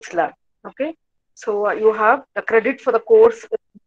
physics lab. Okay, so you have the credit for the course.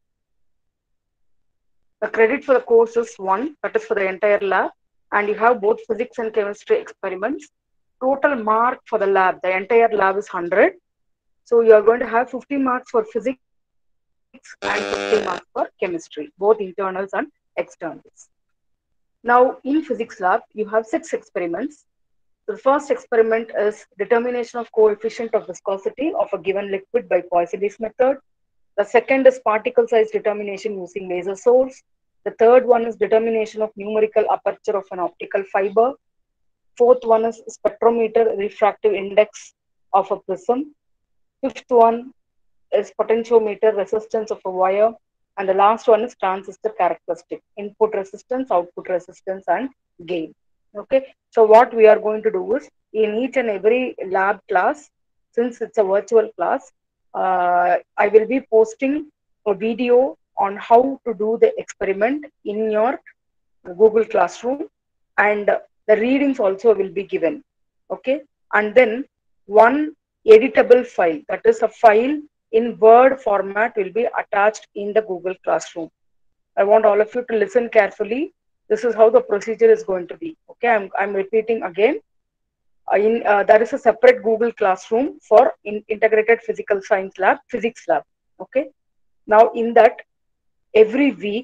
The credit for the course is 1, that is for the entire lab, and you have both physics and chemistry experiments. Total mark for the lab, the entire lab is 100. So you are going to have 50 marks for physics and 50 marks for chemistry, both internals and externals. Now, in physics lab, you have 6 experiments. The first experiment is determination of coefficient of viscosity of a given liquid by Poiseuille's method. The second is particle size determination using laser source. The third one is determination of numerical aperture of an optical fiber. Fourth one is spectrometer refractive index of a prism. Fifth one is potentiometer resistance of a wire. And the last one is transistor characteristic, input resistance, output resistance, and gain. Okay, so what we are going to do is in each and every lab class, since it's a virtual class, I will be posting a video on how to do the experiment in your Google Classroom, and the readings also will be given. Okay, and then one editable file, that is a file in Word format, will be attached in the Google Classroom. I want all of you to listen carefully. This is how the procedure is going to be. Okay, I'm repeating again. There is a separate Google Classroom for integrated physical science lab, physics lab. Okay, now in that every week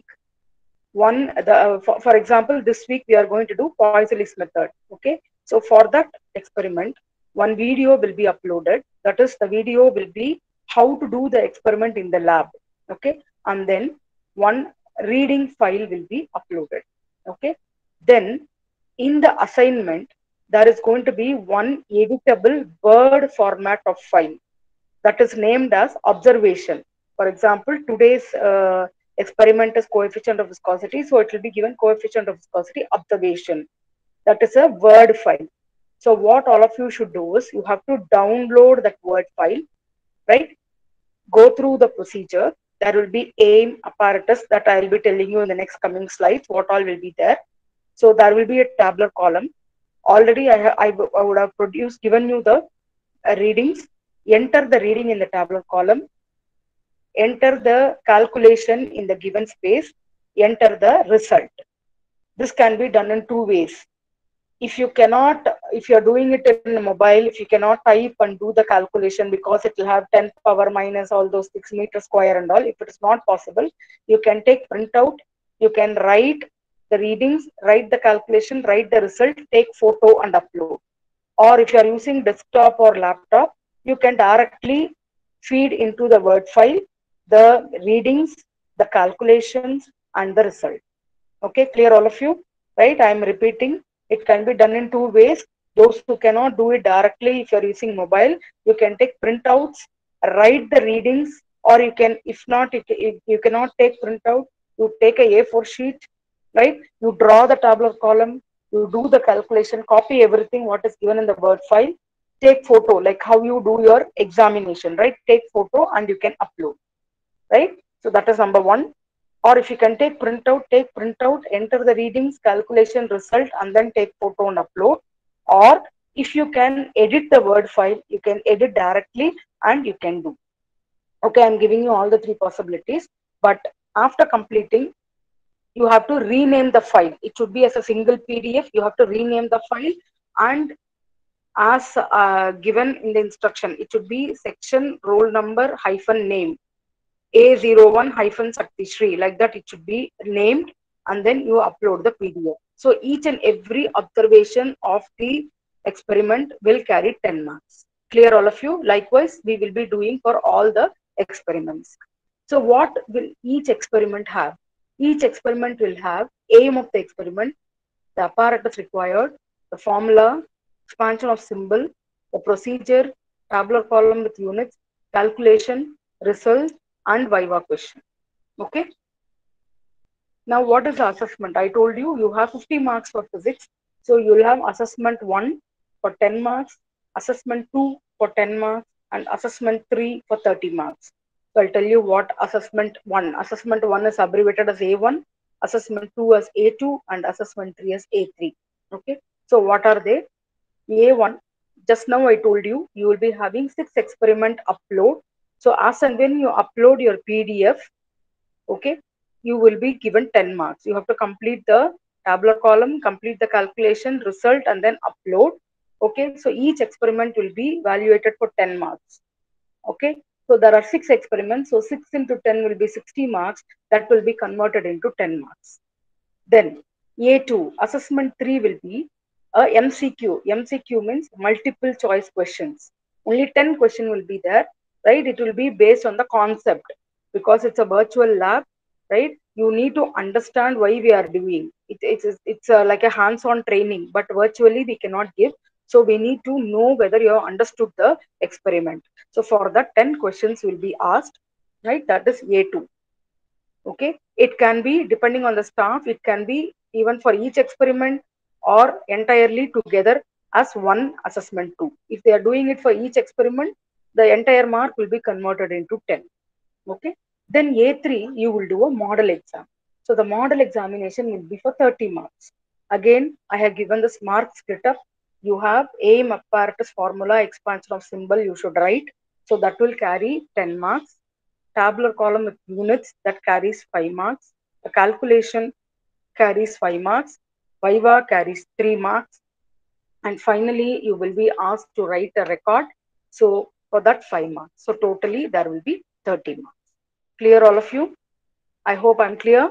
for example, this week we are going to do Poiseuille's method. Okay, so for that experiment, one video will be uploaded. That is, the video will be how to do the experiment in the lab. Okay, and then one reading file will be uploaded. Okay, then in the assignment, there is going to be one editable Word format of file that is named as observation. For example, today's experiment is coefficient of viscosity, so it will be given coefficient of viscosity observation. That is a Word file. So what all of you should do is you have to download that Word file, right? Go through the procedure. There will be aim apparatus that I will be telling you in the next coming slides, what all will be there. So there will be a tabular column. Already I would have given you the readings. Enter the reading in the tabular column. Enter the calculation in the given space. Enter the result. This can be done in 2 ways. If you're doing it in a mobile, if you cannot type and do the calculation because it will have 10 power minus all those 6 meter square and all, if it is not possible, you can take printout, you can write the readings, write the calculation, write the result, take photo and upload. Or if you are using desktop or laptop, you can directly feed into the Word file the readings, the calculations, and the result. Okay, clear all of you? Right? I am repeating. It can be done in 2 ways. Those who cannot do it directly, if you are using mobile, you can take printouts, write the readings, or you can, if not, if you cannot take printout, you take a A4 sheet, right? You draw the tabular column, you do the calculation, copy everything what is given in the Word file, take photo, like how you do your examination, right? Take photo and you can upload, right? So that is number one. Or if you can take printout, enter the readings, calculation, result, and then take photo and upload. Or if you can edit the Word file, you can edit directly and you can do. Okay, I'm giving you all the 3 possibilities. But after completing, you have to rename the file. It should be as a single PDF. You have to rename the file, and as given in the instruction, it should be section roll number hyphen name A01 hyphen Sakti, like that it should be named, and then you upload the PDF. So each and every observation of the experiment will carry 10 marks. Clear all of you? Likewise, we will be doing for all the experiments. So what will each experiment have? Each experiment will have aim of the experiment, the apparatus required, the formula, expansion of symbol, the procedure, tabular column with units, calculation, result, and viva question. Okay. Now, what is the assessment? I told you, you have 50 marks for physics. So you will have assessment 1 for 10 marks, assessment 2 for 10 marks, and assessment 3 for 30 marks. So I'll tell you what assessment 1. Assessment 1 is abbreviated as A1, assessment 2 as A2, and assessment 3 as A3. Okay. So what are they? A1, just now I told you, you will be having 6 experiment upload. So as and when you upload your PDF, okay, you will be given 10 marks. You have to complete the tabular column, complete the calculation, result, and then upload. Okay, so each experiment will be evaluated for 10 marks. Okay, so there are 6 experiments. So 6 into 10 will be 60 marks. That will be converted into 10 marks. Then A2, assessment 3 will be a MCQ. MCQ means multiple choice questions. Only 10 questions will be there, right? It will be based on the concept because it's a virtual lab, right? You need to understand why we are doing it. It's like a hands-on training, but virtually we cannot give. So we need to know whether you have understood the experiment. So for that, 10 questions will be asked, right? That is A2. Okay, it can be depending on the staff, it can be even for each experiment or entirely together as one assessment too. If they are doing it for each experiment, the entire mark will be converted into 10. Okay, then A3 you will do a model exam. So the model examination will be for 30 marks. Again, I have given this mark split up. You have aim apparatus formula expansion of symbol you should write, so that will carry 10 marks. Tabular column with units, that carries 5 marks. The calculation carries 5 marks. Viva carries 3 marks. And finally, you will be asked to write a record. So for that 5 marks. So totally there will be 30 marks. Clear all of you? I hope I'm clear.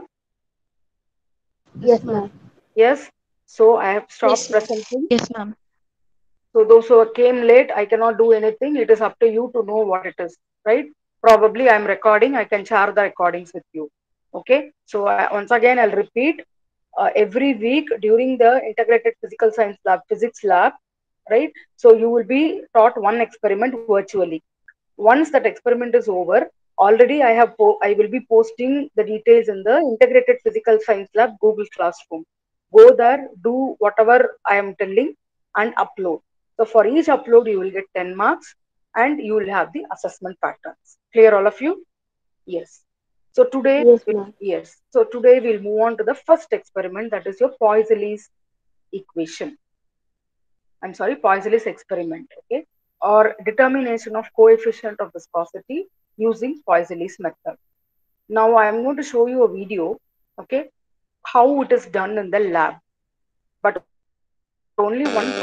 Yes, ma'am. Yes. So I have stopped Yes, ma'am. presenting. Yes, ma'am. So those who came late, I cannot do anything. It is up to you to know what it is, right? Probably I'm recording. I can share the recordings with you. Okay. So once again, I'll repeat. Every week during the integrated physical science lab, physics lab, right? So you will be taught one experiment virtually. Once that experiment is over, already I will be posting the details in the integrated physical science lab Google Classroom. Go there, do whatever I am telling, and upload. So for each upload, you will get 10 marks, and you will have the assessment patterns. Clear, all of you? Yes. So today, Yes, ma'am. yes. So today we'll move on to the first experiment, that is your Poiseuille's equation. I'm sorry, Poiseuille's experiment, okay, or determination of coefficient of viscosity using Poiseuille's method. Now I'm going to show you a video, okay, how it is done in the lab. But only one problem in the video,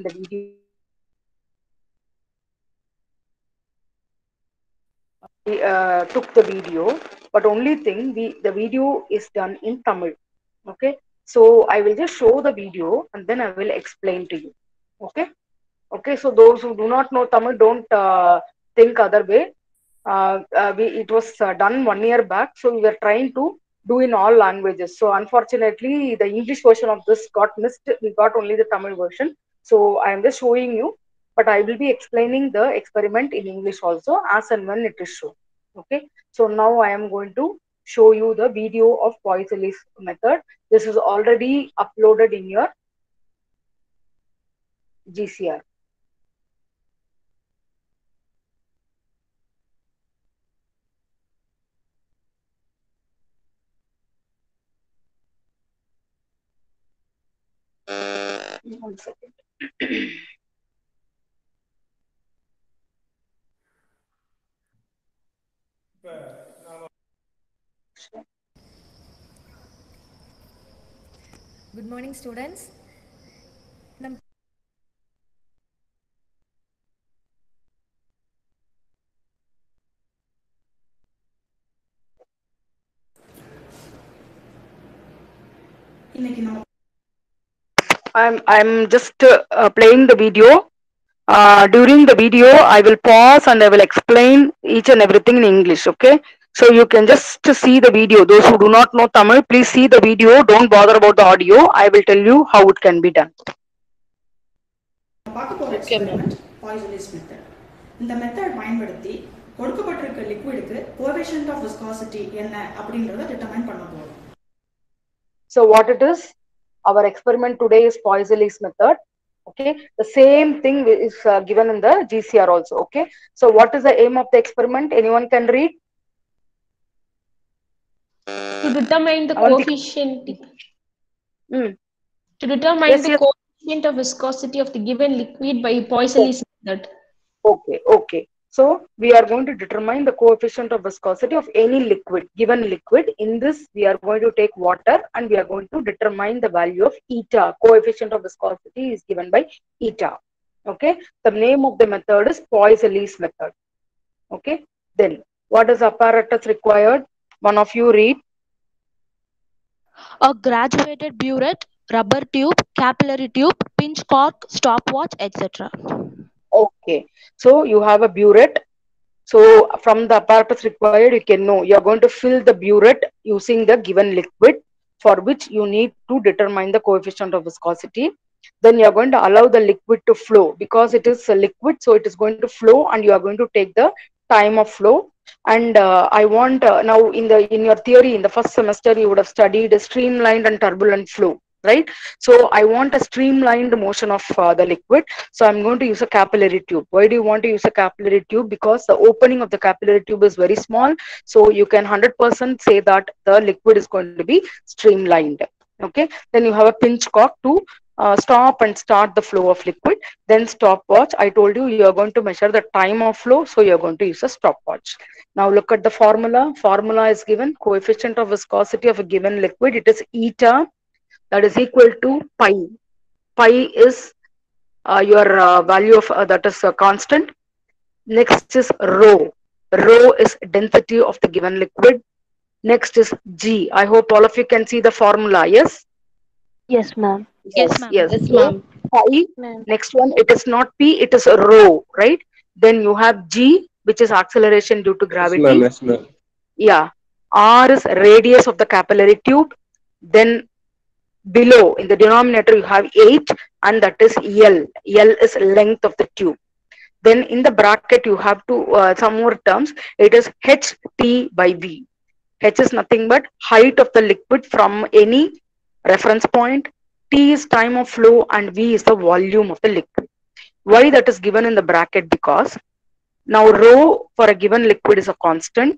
took the video, but only thing the video is done in Tamil. Okay, so I will just show the video and then I will explain to you. Okay. Okay, so those who do not know Tamil, don't think other way. It was done 1 year back, so we were trying to do in all languages. So unfortunately, the English version of this got missed. We got only the Tamil version. So I am just showing you, but I will be explaining the experiment in English also as and when it is shown. Okay, so now I am going to show you the video of Poiseuille's method. This is already uploaded in your GCR. One second. Good morning, students. I'm just playing the video. During the video, I will pause and I will explain each and everything in English. Okay, so you can just see the video. Those who do not know Tamil, please see the video. Don't bother about the audio. I will tell you how it can be done. பார்க்க போற experiment Poiseuille's method. இந்த method பயன்படுத்தி கொடுக்கப்பட்டிருக்க லிக்விடுக்கு coefficient of viscosity என்ன அப்படிங்கறத determine பண்ண போறோம். So what it is? Our experiment today is Poiseuille's method. Okay, the same thing is given in the GCR also. Okay, so what is the aim of the experiment? Anyone can read? To determine the Avantika. coefficient. Mm. To determine Yes, the yes. Coefficient of viscosity of the given liquid by Poisson's method. Okay. So we are going to determine the coefficient of viscosity of any liquid, given liquid. In this, we are going to take water and we are going to determine the value of eta. Coefficient of viscosity is given by eta. Okay. The name of the method is Poisson's method. Okay. Then what is apparatus required? One of you read. A graduated burette, rubber tube, capillary tube, pinch cork, stopwatch, etc. Okay. So you have a burette. So from the apparatus required, you can know you are going to fill the burette using the given liquid, for which you need to determine the coefficient of viscosity. Then you are going to allow the liquid to flow because it is a liquid, so it is going to flow, and you are going to take the time of flow. And I want now in your theory in the first semester you would have studied a streamlined and turbulent flow, right? So I want a streamlined motion of the liquid. So I'm going to use a capillary tube. Why do you want to use a capillary tube? Because the opening of the capillary tube is very small. So you can 100% say that the liquid is going to be streamlined. Okay. Then you have a pinch cork to stop and start the flow of liquid. Then stopwatch. I told you you are going to measure the time of flow. So you are going to use a stopwatch. Now look at the formula. Formula is given. Coefficient of viscosity of a given liquid. It is eta. That is equal to pi. Pi is your value of that is a constant. Next is rho. Rho is density of the given liquid. Next is G. I hope all of you can see the formula. Yes? Yes, ma'am. Yes, ma'am. Yes. Yes, ma'am. Pi. Ma'am. Next one, it is not P, it is rho, right? Then you have G, which is acceleration due to gravity. Yes, ma'am. Yeah. R is radius of the capillary tube. Then below in the denominator you have H, and that is L. L is length of the tube. Then in the bracket you have to some more terms. It is HT by V. H is nothing but height of the liquid from any reference point. T is time of flow and V is the volume of the liquid. Why that is given in the bracket? Because now rho for a given liquid is a constant,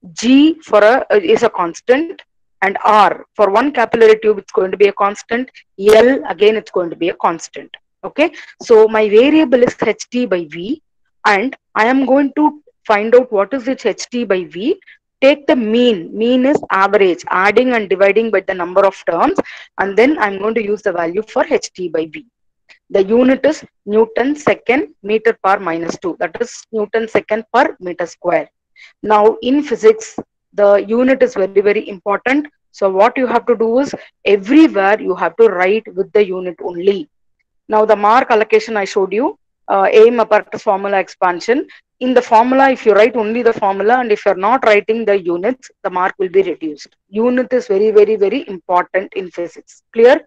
G for is a constant, and R for one capillary tube it's going to be a constant, L again it's going to be a constant. Okay, so my variable is HT by V, and I am going to find out what is its HT by V. Take the mean. Mean is average, adding and dividing by the number of terms, and then I'm going to use the value for HT by V. The unit is Newton second meter per minus 2. That is Newton second per meter square. Now in physics, the unit is very, very important. So what you have to do is everywhere you have to write with the unit only. Now the mark allocation I showed you, aim apparatus formula expansion. In the formula, if you write only the formula and if you're not writing the units, the mark will be reduced. Unit is very, very, very important in physics. Clear?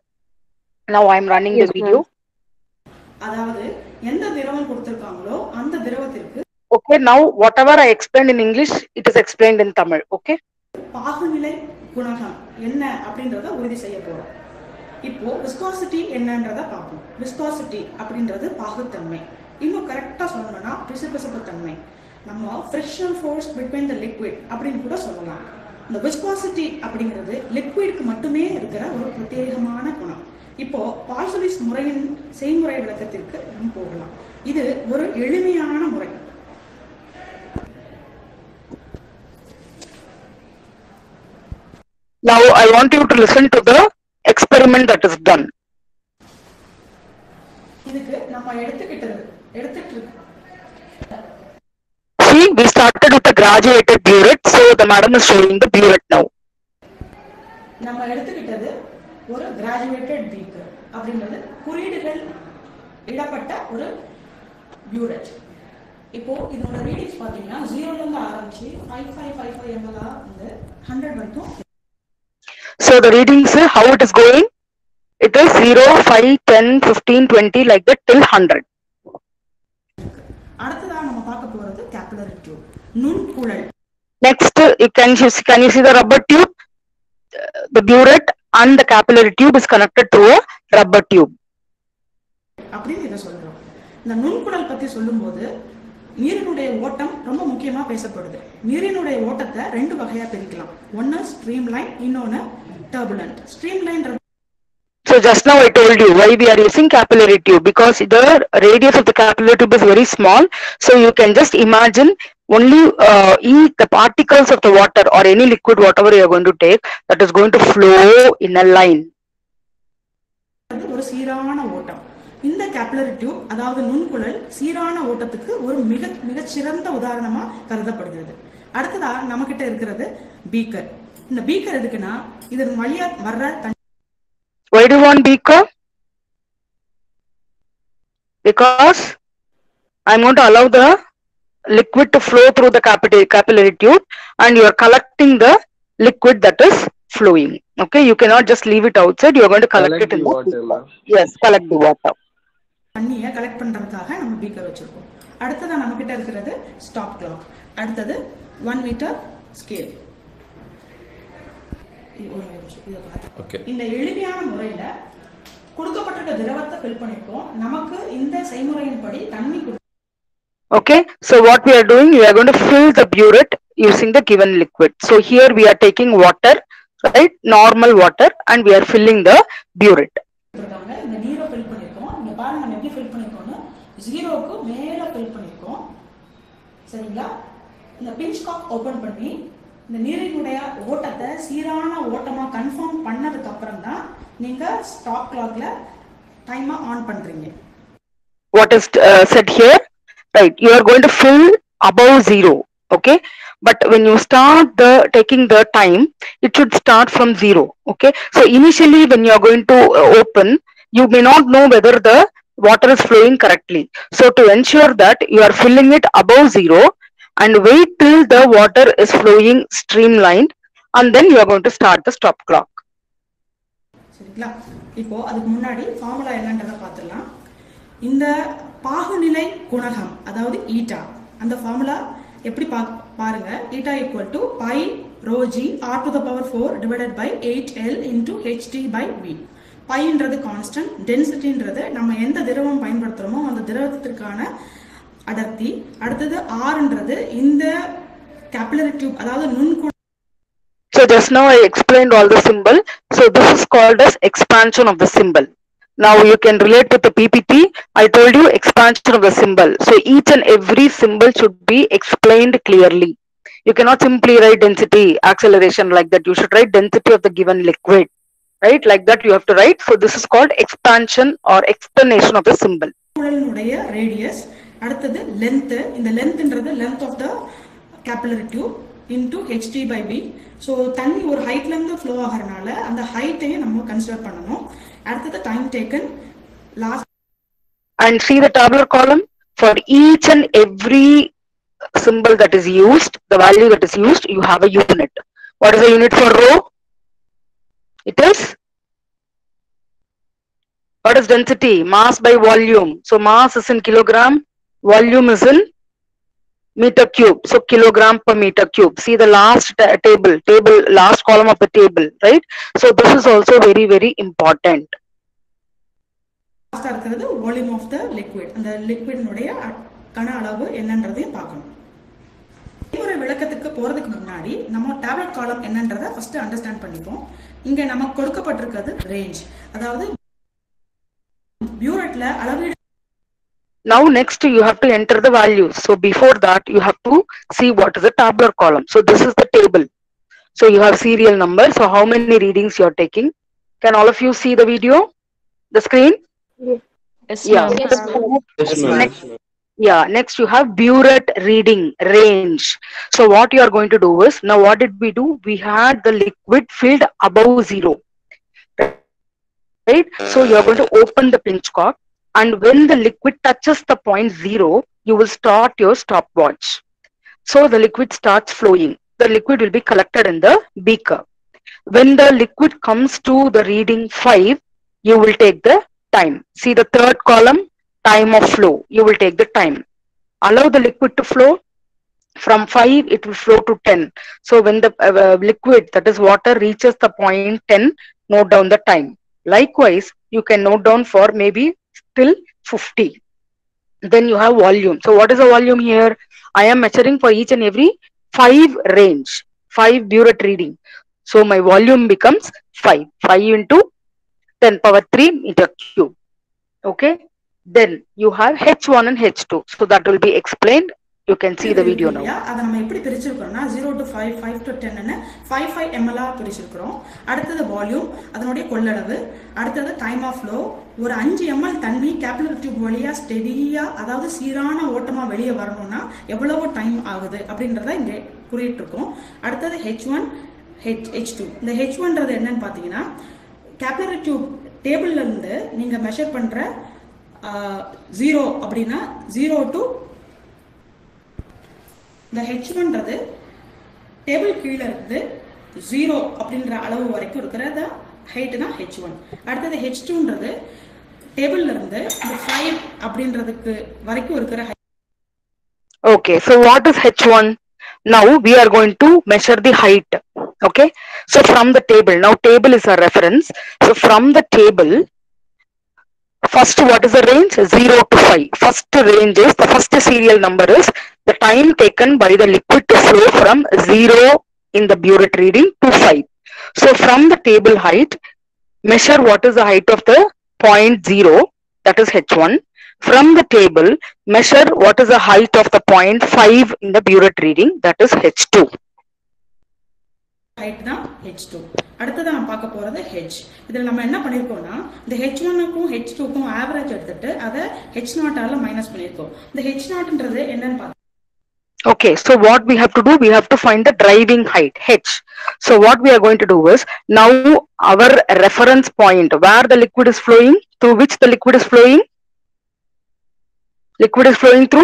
Now I'm running the video. அதாவது எந்த திரவம் கொடுத்திருக்காங்களோ அந்த திரவத்திற்கு Okay, now whatever I explained in English, it is explained in Tamil. Okay? பாகுநிலை குணகம் என்ன அப்படின்றத உறுதி செய்ய போறோம். இப்போ விஸ்காசிட்டி என்னன்றத பார்ப்போம். விஸ்காசிட்டி அப்படின்றது பாகுத்தன்மை. இன்னும் கரெக்டா சொல்லணும்னா பிசுபிசுப்பு தன்மை. நம்ம frictional force between the liquid அப்படின்னு கூட சொல்லலாம். இந்த விஸ்காசிட்டி அப்படிங்கிறது லிக்விட்க்கு மட்டுமே இருக்கிற ஒரு பிரத்யேகமான குணம். இப்போ பாய்சனிஸ் முறையின் செய்முறை விளக்கத்திற்கு நம்ம போகலாம். இது ஒரு எளிமையான முறை. Now I want you to listen to the experiment that is done. இதுக்கு நம்ம எடுத்துட்டு See, we started with a graduated burette, so the madam is showing the burette now. நம்ம எடுத்துக்கிட்டது ஒரு கிராஜுவேட்டட் பீக்கர் அப்படின்றது குறியீடுகள் இடப்பட்ட ஒரு பியூரெட். இப்போ இதோட ரீடிங்ஸ் பாத்தீங்கன்னா 0 ல இருந்து ஆரம்பிச்சு 5555 ml வந்து 100 வரைக்கும். So the readings, how it is going? It is 0, 5, 10, 15, 20 like that till 100. அடுத்ததா நம்ம பார்க்க போறது கேபிலரி டியூப், நுண்குழல். Next, can you see the rubber tube? The burette and the capillary tube is connected to a rubber tube. அப்படின்னு இதை சொல்றோம். இந்த நுண்குழல் பத்தி சொல்லும்போது நீரினுடைய ஓட்டம் ரொம்ப முக்கியமா பேசப்படுது. நீரினுடைய ஓட்டத்தை ரெண்டு வகையா பிரிக்கலாம். ஒன்னு ஸ்ட்ரீம் லைன், இன்னொன்னு turbulent. Streamline So just now I told you why we are using capillary tube, because the radius of the capillary tube is very small. So you can just imagine only the particles of the water or any liquid, whatever you are going to take, that is going to flow in a line. ஒரு சீரான ஓட்டம். இந்த capillary tube அதாவது நுண்குழல் சீரான ஓட்டத்துக்கு ஒரு மிகச்சிறந்த உதாரணமா கருதப்படுகிறது. அடுத்ததா நம்ம கிட்ட இருக்கிறது பீக்கர். இந்த பீக்கர் எதுக்குன்னா இதன் வழியா வர்ற தண்ணி. Why do you want beaker? Because I'm going to allow the liquid to flow through the capillary tube, and you are collecting the liquid that is flowing. Okay, you cannot just leave it outside. You are going to collect it in the water. Yes, collect the water. தண்ணியை collect பண்றதுக்காக நம்ம beaker வச்சிருக்கோம். அடுத்ததா நம்ம கிட்ட இருக்கிறது stop clock. அடுத்தது 1 metre scale. இந்த எளிமையான முறையில கொடுக்கப்பட்ட திரவத்தை ஃபில் பண்ணிருக்கோம். நமக்கு இந்த செய்முறையின்படி தண்ணி. Okay, so what we are doing, we are going to fill the burette using the given liquid. So here we are taking water, right, normal water, and we are filling the burette. இந்த நீரை fill பண்ணிருக்கோம். இங்க பாருங்க நம்ம எப்படி fill பண்ணிருக்கோம்னு 0க்கு மேல fill பண்ணிருக்கோம். சரிங்களா? இந்த பிஞ்ச் காக் ஓபன் பண்ணி இந்த நீரினுடைய ஓட்டத்தை சீரான ஓட்டமா கன்ஃபார்ம் பண்ணதுக்கு அப்புறம் தான் நீங்க ஸ்டாப் கிளாக்ல டைமை ஆன் பண்றீங்க. What is said here, right, you are going to fill above 0. Okay, but when you start taking the time, it should start from 0. Okay, so initially when you are going to open, you may not know whether the water is flowing correctly. So to ensure that, you are filling it above 0 and wait till the water is flowing streamlined, and then you are going to start the stop clock. சரிங்களா? இப்போ அதுக்கு முன்னாடி formula என்னன்றதை பார்த்துடலாம். இந்த பாகுநிலை குணகம் அதாவது ஈட்டா, அந்த ஃபார்முலா எப்படி பாருங்க. Eta equal to pi rho g r to the power 4 divided by 8L into HT by V. பைன்றது கான்ஸ்டன்ட், டென்சிட்டின்றது நம்ம எந்த திரவம் பயன்படுத்துறோமோ அந்த திரவத்திற்கான அடர்த்தி. அடுத்தது ஆர்ன்றது இந்த கேபிலரி டியூப் அதாவது நுண்குழல். So just now I explained all the symbol. So this is called as expansion of the symbol. Now you can relate with the PPT. I told you expansion of the symbol. So each and every symbol should be explained clearly. You cannot simply write density, acceleration like that. You should write density of the given liquid, right? Like that you have to write. So this is called expansion or explanation of the symbol. குழலினுடைய radius. அடுத்தது length. இந்த லென்த்ன்றது length of the capillary tube into HT by P. So தண்ணி ஒரு ஹைட்ல இருந்து flow ஆகிறதுனால அந்த ஹைட்டையும் நம்ம கன்சிடர் பண்ணணும். அடுத்தது time taken last. And see the tabular column, for each and every symbol that is used, the value that is used, you have a unit. What is the unit for rho? It is, what is density? Mass by volume. So mass is in kilogram, volume is in meter cube. So kilogram per meter cube. See the last table, last column of the table, right? So this is also very, very important. லாஸ்டா இருக்கிறது volume of the liquid. அந்த லிக்விட்னுடைய கன அளவு என்னன்றதையும் பார்க்கணும். ஒரு விளக்கத்துக்கு போறதுக்கு முன்னாடி நம்ம டேப்லெட் காலம் என்னன்றதை ஃபர்ஸ்ட் அண்டர்ஸ்டாண்ட் பண்ணிப்போம். இங்க நமக்கு கொடுக்கப்பட்டிருக்கிறது ரேஞ்ச், அதாவது பியூரெட்ல அளவீடு. Now next you have to enter the values. So before that you have to see what is the tabular column. So this is the table. So you have serial number. So how many readings you are taking? Can all of you see the video? The screen? Yes, Yeah. ma'am. Yes, ma'am. Next, yeah. Next you have burette reading range. So what you are going to do is, now what did we do? We had the liquid filled above 0. Right? So you are going to open the pinch cork. And when the liquid touches the point 0, you will start your stopwatch. So the liquid starts flowing. The liquid will be collected in the beaker. When the liquid comes to the reading 5, you will take the time. See the third column, time of flow. You will take the time. Allow the liquid to flow. From 5, it will flow to 10. So when the liquid, that is water, reaches the point 10, note down the time. Likewise, you can note down for maybe till 50. Then you have volume. So what is the volume here? I am measuring for each and every 5 range, 5 burette reading. So my volume becomes 5. 5 into 10 power 3 meter cube. Okay. Then you have H1 and H2. So that will be explained. You can see the video now. அதை நம்ம எப்படி பிரிச்சிருக்கோம்னா 0 to 5, 5 to 10 ன்னு 5 ml பிரிச்சிருக்கிறோம். அடுத்தது volume, அதனுடைய கொள்ளளவு, அடுத்தது time of flow. ஒரு 5 ml தண்ணி கேபிலரி டியூப் வழியா ஸ்டெடியா, அதாவது சீரான ஓட்டமா வெளியே வரணும்னா எவ்வளவு டைம் ஆகுது அப்படின்றத இங்க குறியிட்டு இருக்கோம். அடுத்தது H1, H2. இந்த H1ன்றது என்னன்னு பாத்தீங்கன்னா கேபிலரி டியூப் டேபிள்ல இருந்து நீங்க மெஷர் பண்ற 0 அப்படின்னா 0 to இந்த H1ன்றது டேபிள் கீழே இருந்து 0 அப்படின்ற அளவு வரைக்கும் இருக்கிறத ஹைட் தான் H1. அடுத்தது H2ன்றது டேபிள்ல இருந்து 5 அப்படின்றதுக்கு வரைக்கும் இருக்கிற height. Okay, so what is H1? Now we are going to measure the height. Okay, so from the table, now table is a reference. So from the table, first what is the range? 0 to 5. First range is, the first serial number is the time taken by the liquid to flow from 0 in the burette reading to 5. So from the table height, measure what is the height of the point 0, that is H1. From the table, measure what is the height of the point 5 in the burette reading, that is H2. Height தான் H2. அடுத்தது நம்ம பார்க்க போறது H. இதில் நம்ம என்ன பண்ணிருக்கோம்னா இந்த H1க்கும் H2க்கும் average எடுத்துட்டு அதை H0 ஆல மைனஸ் பண்ணிருக்கோம். இந்த H0ன்றது என்னன்னு பார்த்தா Okay, so what we have to do, we have to find the driving height, H. So what we are going to do is, now our reference point, where the liquid is flowing, through which the liquid is flowing? Liquid is flowing through?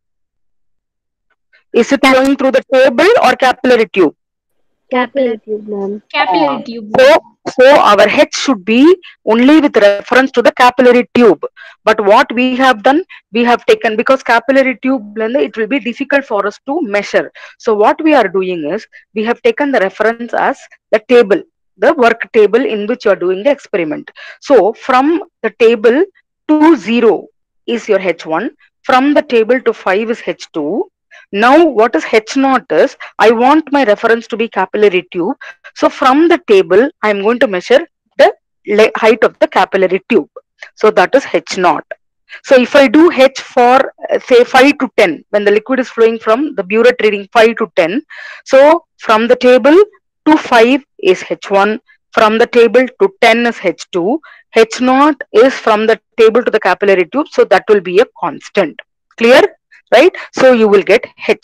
Is it flowing through the table or capillary tube? Capillary tube, ma'am. Capillary tube. So our H should be only with reference to the capillary tube. But what we have done, we have taken, because capillary tube, it will be difficult for us to measure. So what we are doing is, we have taken the reference as the table, the work table in which you are doing the experiment. So from the table to 0 is your H1. From the table to 5 is H2. Now what is H0 is, I want my reference to be capillary tube. So from the table, I am going to measure the height of the capillary tube. So that is H0. So if I do H for say 5 to 10, when the liquid is flowing from the burette reading 5 to 10. So from the table to 5 is H1. From the table to 10 is H2. H0 is from the table to the capillary tube. So that will be a constant. Clear? Right? So you will get H.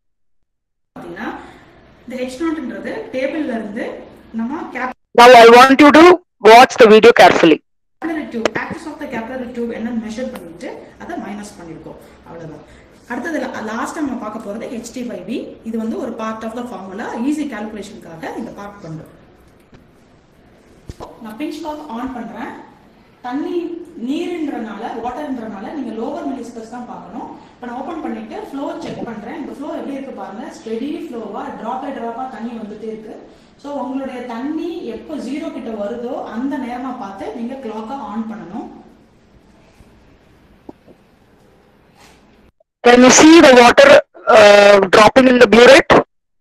இந்த H0ன்றது டேபிள்ல இருந்து நம்ம Now I want you to watch the video carefully. capillary tube, axis of the capillary tube என்ன measure பண்ணிட்டு அதை minus பண்ணிருக்கோம். அவ்வளவுதான். அடுத்தது லாஸ்ட் நம்ம பார்க்க போறது HT/V. இது வந்து ஒரு part of the formula, easy கால்குலேஷனுக்காக இந்த பார்ட் பண்றோம். நான் பிஞ்ச் காக் ஆன் பண்றேன். தண்ணி நீர்ன்றனால, வாட்டர்ன்றனால நீங்க லோவர் மில்லிஸ்பர்ஸ் தான் பார்க்கணும். இப்போ நான் ஓபன் பண்ணிட்டு ஃப்ளோ செக் பண்றேன். இந்த ஃப்ளோ எப்படி இருக்கு பாருங்க, ஸ்டெடி ஃப்ளோவா, டிராப் பை டிராப்பா தண்ணி வந்துட்டே இருக்கு. ஸோ உங்களுடைய தண்ணி எப்போ 0 கிட்ட வருதோ அந்த நேரமா பார்த்து நீங்க கிளாக்கை ஆன் பண்ணணும். Can you see the water dropping in the burette?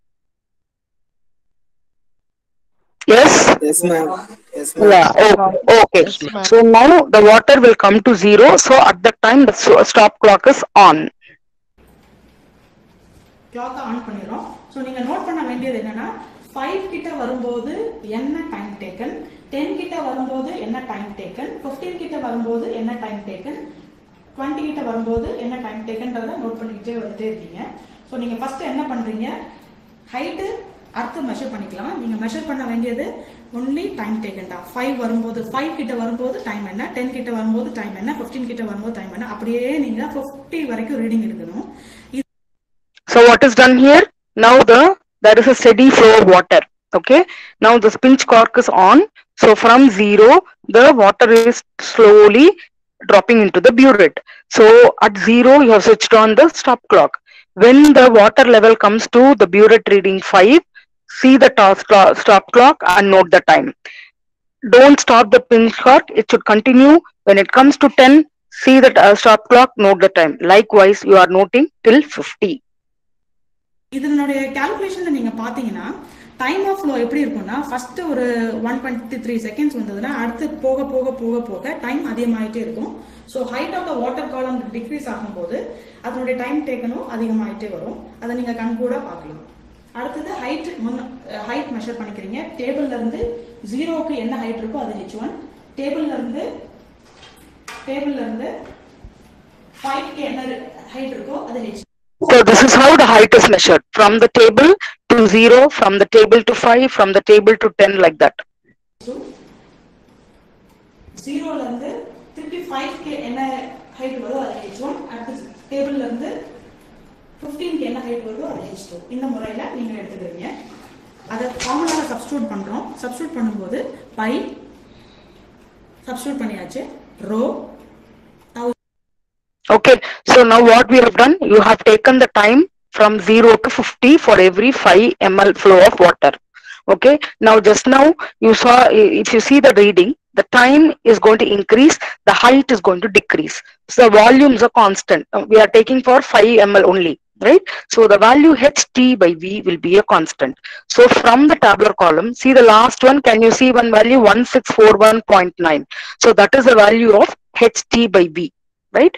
Yes? Yes, ma'am. Yes, ma'am. Yeah, okay. Yes, ma'am. So now the water will come to 0. So at that time the stop clock is on. கிளாக்கை on பண்ணிடுறோம். So நீங்க note பண்ண வேண்டியது என்னன்னா 5 கிட்ட வரும்போது என்ன time taken, 10 கிட்ட வரும்போது என்ன டைம் டேக்கன், 15 கிட்ட வரும்போது என்ன டைம் டேக்கன், 20 கிட்ட வரும்போது என்ன டைம் டேக்கன்றதை நோட் பண்ணிக்கிட்டே வந்துட்டே இருக்கீங்க. ஸோ நீங்க ஃபர்ஸ்ட் என்ன பண்றீங்க, ஹைட்டு அடுத்து மெஷர் பண்ணிக்கலாம். நீங்க மெஷர் பண்ண வேண்டியது ஒன்லி டைம் டேக்கன் தான். 5 வரும்போது, 5 கிட்ட வரும்போது டைம் என்ன, 10 கிட்ட வரும்போது டைம் என்ன, 15 கிட்ட வரும்போது டைம் என்ன, அப்படியே நீங்க 50 வரைக்கும் ரீடிங் எடுக்கணும். So what is done here? Now there is a steady flow of water. Okay. Now the pinch cork is on. So from 0, the water is slowly dropping into the burette. So at 0, you have switched on the stop clock. When the water level comes to the burette reading 5, see the stop clock and note the time. Don't stop the pinch cork. It should continue. When it comes to 10, see the stop clock, note the time. Likewise, you are noting till 50. இதனுடைய கால்குலேஷன்ல நீங்க பாத்தீங்கன்னா time of flow எப்படி இருக்கும்னா first ஒரு 123 seconds வந்ததுன்னா அடுத்து போக போக போக போக டைம் அதிகமாயிட்டே இருக்கும். So height of the water column decrease ஆகும்போது அதனுடைய டைம் டேக்கனும் அதிகமாயிட்டே வரும். அதை நீங்க கண்கூட பார்க்கலாம். அடுத்தது ஹைட் மெஷர் பண்ணிக்கிறீங்க. டேபிள்ல இருந்து 0க்கு என்ன ஹைட் இருக்கோ அது h1. டேபிள்ல இருந்து 5க்கு என்ன ஹைட் இருக்கோ அது h2. So this is how the height is measured, from the table to 0, from the table to 5, from the table to 10, like that. 0ல இருந்து திருப்பி 5க்கு என்ன ஹைட் வருதோ அது h1. அடுத்து டேபிள்ல இருந்து 15க்கு என்ன ஹைட் வருதோ அது h2. இந்த முறையில நீங்க எடுத்துக்கிறீங்க. அதை ஃபார்முலாவை சப்ஸ்டிட்யூட் பண்றோம். சப்ஸ்டிட்யூட் பண்ணும்போது பை சப்ஸ்டிட்யூட் பண்ணியாச்சு. Rho. Okay, so now what we have done, you have taken the time from 0 to 50 for every 5 ml flow of water. Okay, now just now you saw, if you see the reading, the time is going to increase, the height is going to decrease. So the volumes are constant. We are taking for 5 ml only, right? So the value ht by v will be a constant. So from the tabular column, see the last one, can you see one value 1641.9? So that is the value of ht by v, right?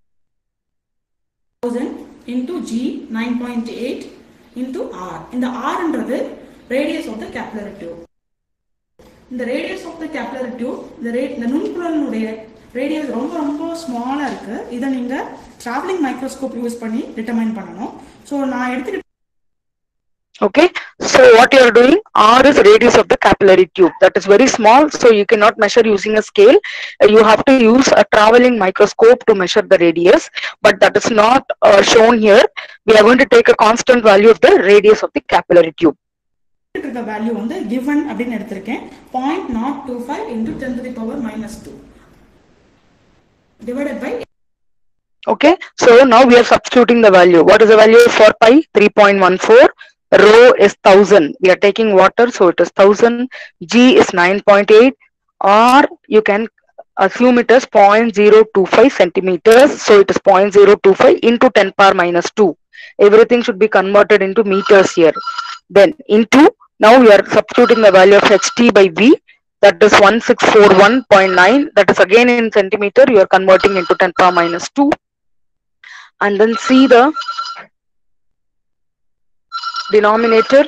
1000 into G 9.8 into R. இந்த R என்றது radius of the capillary tube. இந்த radius of the capillary tube, இந்த நுண்குழலினுடைய radius ரொம்ப ஸ்மாலா இருக்கு. இதை நீங்க traveling microscope use பண்ணி determine பண்ணணும். ஸோ நான் எடுத்துக்கிட்டு Okay, so what you are doing, R is radius of the capillary tube. That is very small, so you cannot measure using a scale. You have to use a traveling microscope to measure the radius, but that is not shown here. We are going to take a constant value of the radius of the capillary tube. இருக்க value வந்து given அப்படின்னு எடுத்திருக்கேன். 0.025 into 10 to the power minus 2 divided by. Okay, so now we are substituting the value. What is the value for pi? 3.14. Rho is 1000. We are taking water, so it is 1000. G is 9.8. R, you can assume it as 0.025 centimeters, so it is 0.025 into 10 power minus 2. Everything should be converted into meters here. Then into, now we are substituting the value of ht by v, that is 1641.9. That is again in centimeter, you are converting into 10 power minus 2. And then see the denominator.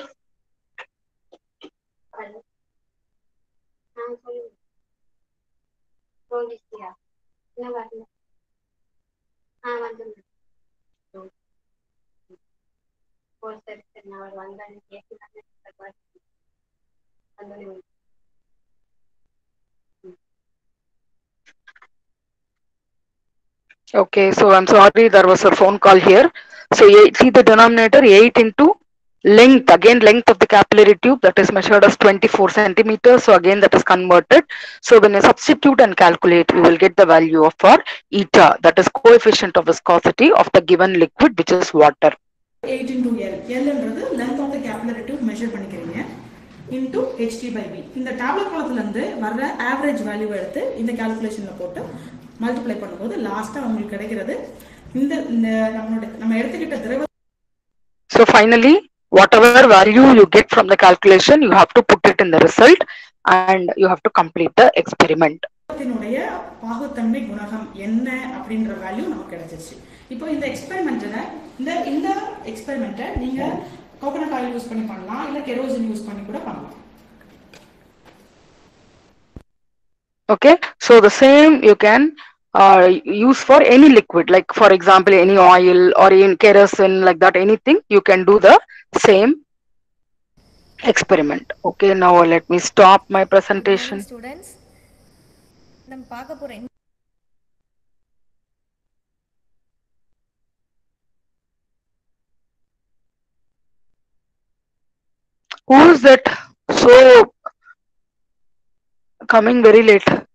Okay, so I'm sorry, there was a phone call here. So see the denominator, 8 into length, again length of the capillary tube, that is measured as 24 centimeters. So again that is converted. So when you substitute and calculate, you will get the value of our eta, that is coefficient of viscosity of the given liquid, which is water. 8 into L. L என்றது length of the capillary tube measure பண்ணிக்கிறீங்க into ht by v. இந்த tablet காலத்துல இருந்து வர்ற average value எடுத்து இந்த கால்குலேஷன்ல போட்டு multiply பண்ணும்போது லாஸ்டா உங்களுக்கு கிடைக்கிறது இந்த நம்ம எடுத்துக்கிட்ட திரவ. So finally, whatever value you get from the calculation, you have to put it in the result and you have to complete the experiment. திரவத்தினுடைய பாகுத்தன்மை குணகம் என்ன அப்படிங்கற வேல்யூ நமக்கு கிடைச்சிருச்சு. இப்போ இந்த எக்ஸ்பெரிமென்ட்ல இந்த எக்ஸ்பெரிமென்ட்டை நீங்க கோகனட் ஆயில் யூஸ் பண்ணி பண்ணலாம், இல்ல கெரோசின் யூஸ் பண்ணி கூட பண்ணலாம். Okay, so the same you can use for any liquid, like for example any oil or in kerosene, like that, anything you can do the same experiment. Okay, now let me stop my presentation. Students, நம்ம பார்க்க போற Who is that so coming very late?